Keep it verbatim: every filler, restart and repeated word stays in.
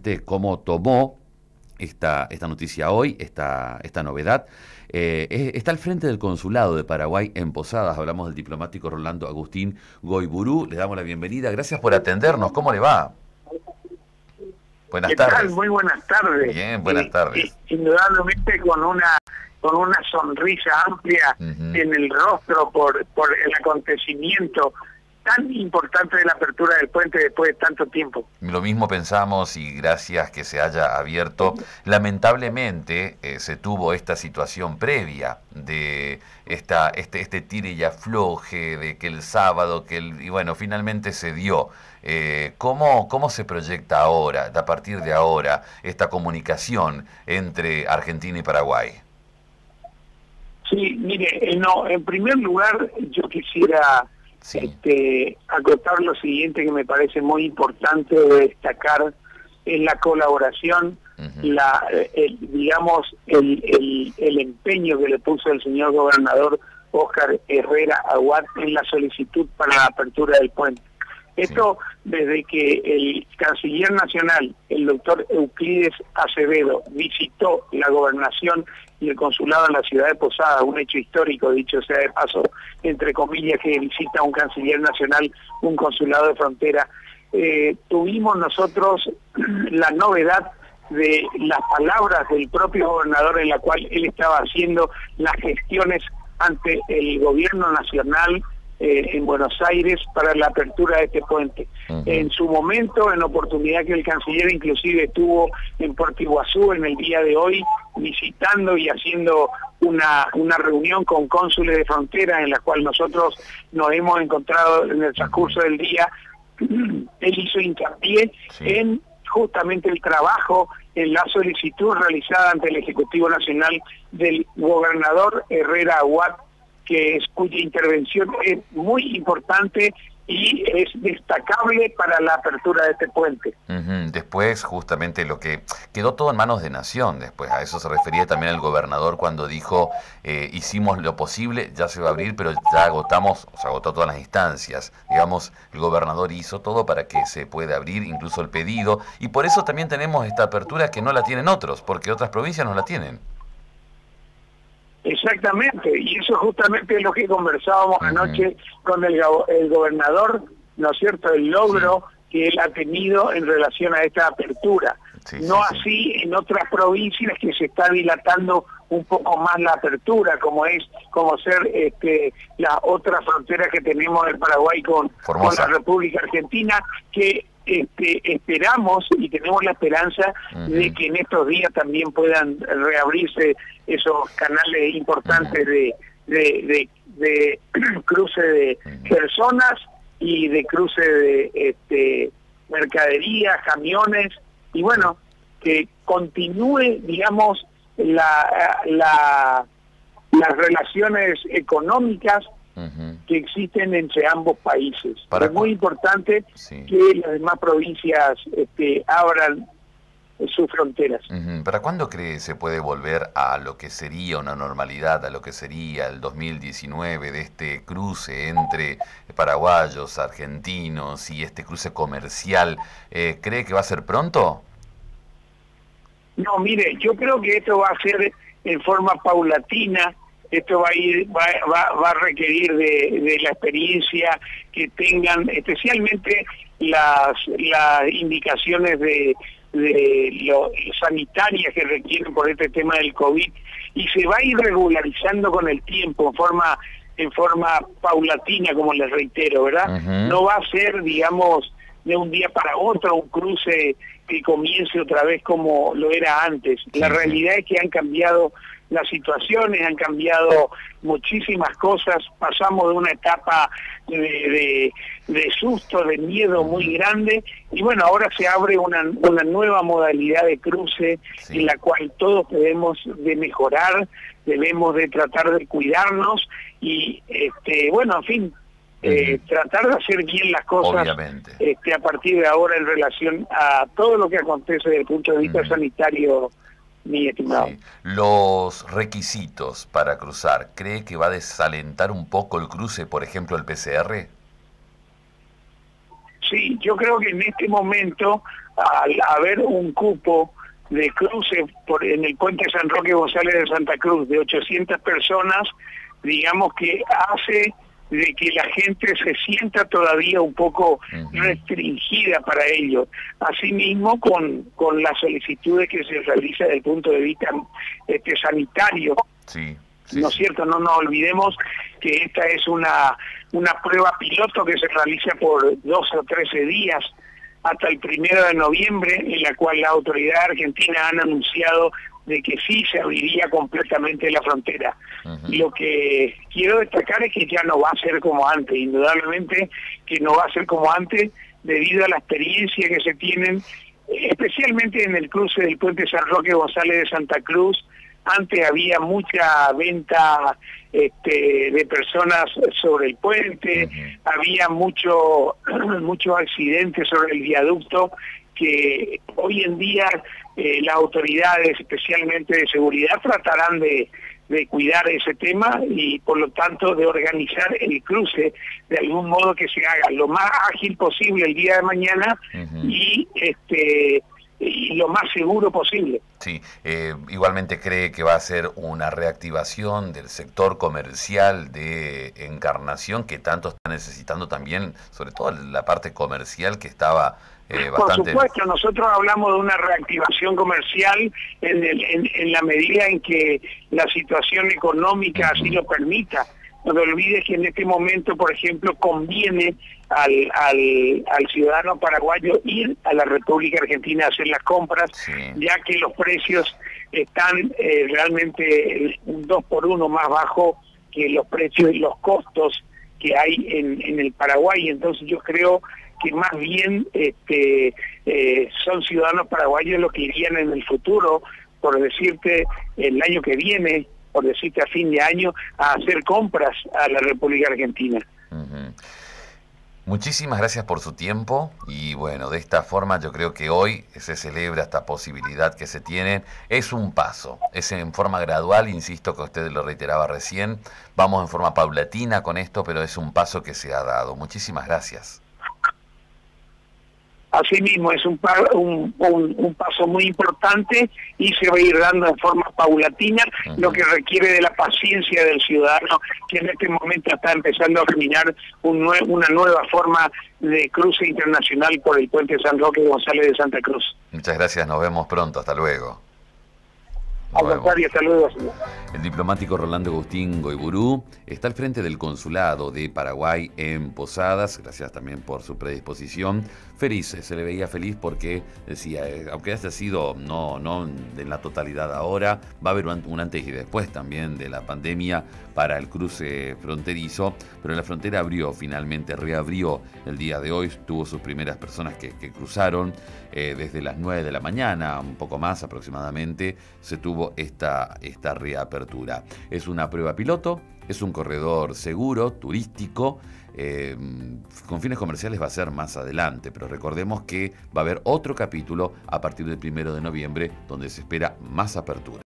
justamente cómo tomó esta, esta noticia hoy, esta, esta novedad. Eh, es- está al frente del consulado de Paraguay en Posadas. Hablamos del diplomático Rolando Agustín Goiburú. Le damos la bienvenida. Gracias por atendernos. ¿Cómo le va? Buenas ¿Qué tal? tardes. Muy buenas tardes. Bien, buenas Eh, tardes. eh, indudablemente con una con una sonrisa amplia Ujú. en el rostro por, por el acontecimiento tan importante de la apertura del puente después de tanto tiempo. Lo mismo pensamos y gracias que se haya abierto. Lamentablemente eh, se tuvo esta situación previa de esta, este, este tire y afloje, de que el sábado, que el, y bueno, finalmente se dio. Eh, ¿cómo, ¿Cómo se proyecta ahora, a partir de ahora, esta comunicación entre Argentina y Paraguay? Sí, mire, eh, no, en primer lugar yo quisiera Sí. este, acotar lo siguiente que me parece muy importante de destacar, es la colaboración, Ujú. la eh, el, digamos, el, el, el empeño que le puso el señor gobernador Óscar Herrera Aguad en la solicitud para la apertura del puente. Esto desde que el canciller nacional, el doctor Euclides Acevedo, visitó la gobernación y el consulado en la ciudad de Posadas, un hecho histórico, dicho sea de paso, entre comillas, que visita un canciller nacional un consulado de frontera. Eh, tuvimos nosotros la novedad de las palabras del propio gobernador en la cual él estaba haciendo las gestiones ante el gobierno nacional eh, en Buenos Aires para la apertura de este puente. Uh-huh. En su momento, en oportunidad que el canciller inclusive estuvo en Puerto Iguazú en el día de hoy, visitando y haciendo una, una reunión con cónsules de frontera en la cual nosotros nos hemos encontrado en el transcurso del día, él hizo hincapié Sí. en justamente el trabajo en la solicitud realizada ante el Ejecutivo Nacional del gobernador Herrera Aguad, que es, cuya intervención es muy importante y es destacable para la apertura de este puente. Ujú. Después, justamente lo que quedó todo en manos de Nación, después a eso se refería también el gobernador cuando dijo, eh, hicimos lo posible, ya se va a abrir, pero ya agotamos, o sea, agotó todas las instancias. Digamos, el gobernador hizo todo para que se pueda abrir, incluso el pedido, y por eso también tenemos esta apertura que no la tienen otros, porque otras provincias no la tienen. Exactamente, y eso justamente es lo que conversábamos Uh-huh. anoche con el, el gobernador, ¿no es cierto?, el logro sí. que él ha tenido en relación a esta apertura. Sí, no sí, así sí. en otras provincias que se está dilatando un poco más la apertura, como es como ser este, la otra frontera que tenemos del Paraguay con, con la República Argentina, que este, esperamos y tenemos la esperanza uh-huh. de que en estos días también puedan reabrirse esos canales importantes uh-huh. de, de, de, de cruce de uh-huh. personas y de cruce de este, mercaderías, camiones, y bueno, que continúe, digamos, la, la, las relaciones económicas uh-huh. que existen entre ambos países. Es muy importante sí. que las demás provincias este, abran sus fronteras. Uh-huh. ¿Para cuándo cree se puede volver a lo que sería una normalidad, a lo que sería el dos mil diecinueve de este cruce entre paraguayos, argentinos y este cruce comercial? Eh, ¿Cree que va a ser pronto? No, mire, yo creo que esto va a ser en forma paulatina. Esto va a ir, va, va, va a requerir de, de la experiencia que tengan, especialmente las, las indicaciones de, de lo sanitarias que requieren por este tema del COVID, y se va a ir regularizando con el tiempo en forma en forma paulatina, como les reitero, ¿verdad? Uh-huh. No va a ser, digamos, de un día para otro un cruce que comience otra vez como lo era antes. Sí, la realidad sí. es que han cambiado las situaciones, han cambiado muchísimas cosas, pasamos de una etapa de, de, de susto, de miedo muy grande, y bueno, ahora se abre una, una nueva modalidad de cruce sí. en la cual todos debemos de mejorar, debemos de tratar de cuidarnos y, este, bueno, en fin, Eh, uh-huh. tratar de hacer bien las cosas este, a partir de ahora en relación a todo lo que acontece desde el punto de vista uh-huh. sanitario, mi estimado. Sí. Los requisitos para cruzar, ¿cree que va a desalentar un poco el cruce, por ejemplo, el P C R? Sí, yo creo que en este momento, al haber un cupo de cruce por, en el puente San Roque González de Santa Cruz de ochocientas personas, digamos que hace de que la gente se sienta todavía un poco uh-huh. restringida para ello. Asimismo, con, con las solicitudes que se realizan desde el punto de vista este, sanitario. Sí. Sí, ¿No es sí. cierto? No nos olvidemos que esta es una, una prueba piloto que se realiza por dos o trece días hasta el primero de noviembre, en la cual las autoridades argentinas han anunciado de que sí se abriría completamente la frontera. Uh-huh. Lo que quiero destacar es que ya no va a ser como antes, indudablemente que no va a ser como antes debido a la experiencia que se tienen, especialmente en el cruce del puente San Roque González de Santa Cruz. Antes había mucha venta este, de personas sobre el puente, uh-huh. había mucho muchos accidentes sobre el viaducto que hoy en día eh, las autoridades, especialmente de seguridad, tratarán de, de cuidar ese tema y por lo tanto de organizar el cruce de algún modo que se haga lo más ágil posible el día de mañana uh-huh. y este y lo más seguro posible. Sí, eh, igualmente cree que va a ser una reactivación del sector comercial de Encarnación que tanto está necesitando también, sobre todo la parte comercial que estaba eh, bastante... Por supuesto, nosotros hablamos de una reactivación comercial en, el, en, en la medida en que la situación económica uh-huh. así lo permita. No te olvides que en este momento, por ejemplo, conviene al, al, al ciudadano paraguayo ir a la República Argentina a hacer las compras, sí. ya que los precios están eh, realmente un dos por uno más bajo que los precios y los costos que hay en, en el Paraguay. Entonces yo creo que más bien este, eh, son ciudadanos paraguayos los que irían en el futuro, por decirte, el año que viene, por decirte a fin de año, a hacer compras a la República Argentina. Uh-huh. Muchísimas gracias por su tiempo y bueno, de esta forma yo creo que hoy se celebra esta posibilidad que se tiene. Es un paso, es en forma gradual, insisto que usted lo reiteraba recién, vamos en forma paulatina con esto, pero es un paso que se ha dado. Muchísimas gracias. Asimismo, es un, un, un, un paso muy importante y se va a ir dando en forma paulatina, uh-huh. lo que requiere de la paciencia del ciudadano, que en este momento está empezando a caminar un nue una nueva forma de cruce internacional por el puente San Roque González de Santa Cruz. Muchas gracias, nos vemos pronto, hasta luego. Al contrario, hasta luego. El diplomático Rolando Agustín Goiburú está al frente del consulado de Paraguay en Posadas, gracias también por su predisposición. Feliz, se le veía feliz porque decía, eh, aunque haya sido no, no en la totalidad ahora, va a haber un, un antes y después también de la pandemia para el cruce fronterizo, pero la frontera abrió finalmente, reabrió el día de hoy, tuvo sus primeras personas que, que cruzaron eh, desde las nueve de la mañana, un poco más aproximadamente, se tuvo esta, esta reapertura. Es una prueba piloto, es un corredor seguro, turístico, eh, con fines comerciales va a ser más adelante, pero recordemos que va a haber otro capítulo a partir del primero de noviembre donde se espera más apertura.